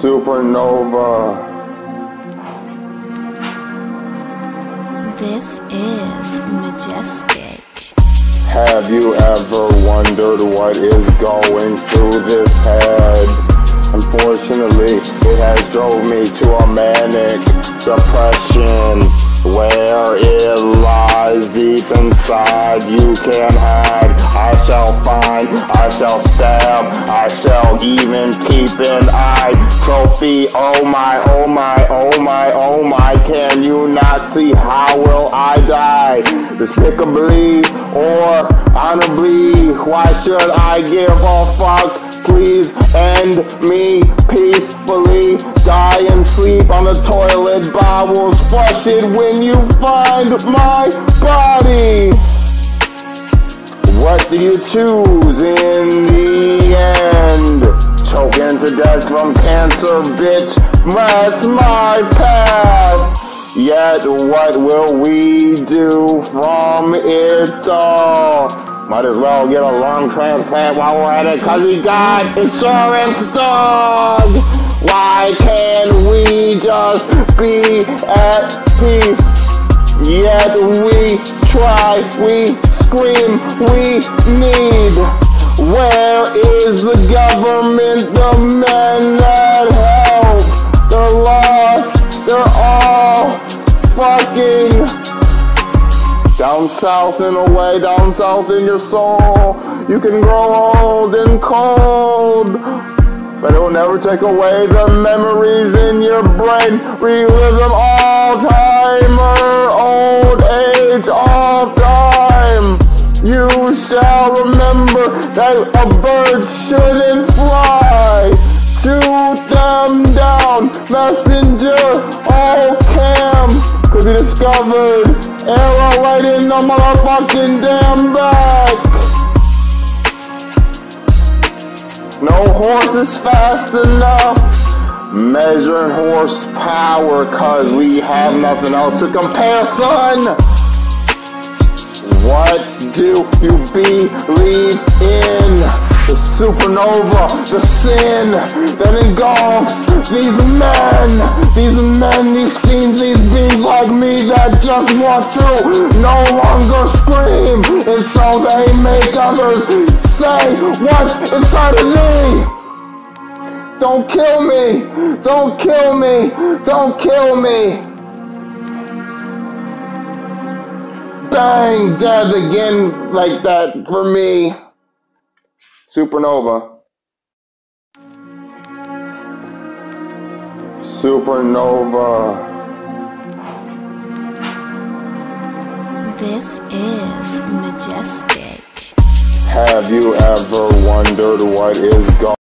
Supernova. This is majestic. Have you ever wondered what is going through this head? Unfortunately, it has drove me to a manic depression where it lies deep inside. You can hide, I shall find, I shall stab, I shall even keep an eye trophy. Oh my, oh my, oh my, oh my, can you not see how will I die? Despicably or honorably, why should I give a fuck? Please end me peacefully. Die and sleep on the toilet bowels. Flush it when you find my body. What do you choose in the end? Choking to death from cancer, bitch. That's my path. Yet what will we do from it all? Might as well get a lung transplant while we're at it, cause we got insurance, dog! Why can't we just be at peace? Yet we try, we scream, we need. Where is the government, the men that help? They're lost, they're all fucking down south in a way, down south in your soul. You can grow old and cold, but it will never take away the memories in your brain. Relive them all timer, old age, all time. You shall remember that a bird shouldn't fly. Shoot them down, messenger, all cam. Could be discovered, arrow right in the motherfucking damn back. No horse is fast enough. Measuring horsepower, cause we have nothing else to compare, son. What do you believe in? The supernova, the sin that engulfs these men, these fiends, these beings like me that just want to no longer scream, and so they make others say what's inside of me. Don't kill me, don't kill me, don't kill me. Bang, dead again like that for me. Supernova. Supernova. This is majestic. Have you ever wondered what is going on?